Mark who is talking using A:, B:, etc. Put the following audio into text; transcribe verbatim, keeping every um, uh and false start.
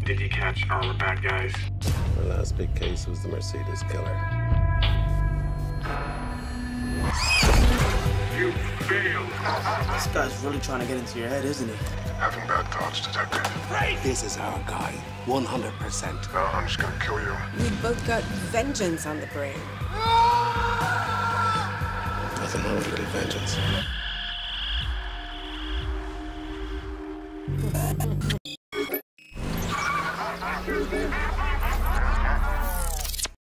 A: Did you catch our bad guys?
B: Our last big case was the Mercedes killer.
A: You failed.
C: This guy's really trying to get into your head, isn't he?
D: Having bad thoughts, detective.
B: This is our guy, one hundred percent.
D: No, I'm just gonna kill you.
E: We both got vengeance on the brain.
B: Nothing wrong with a good vengeance.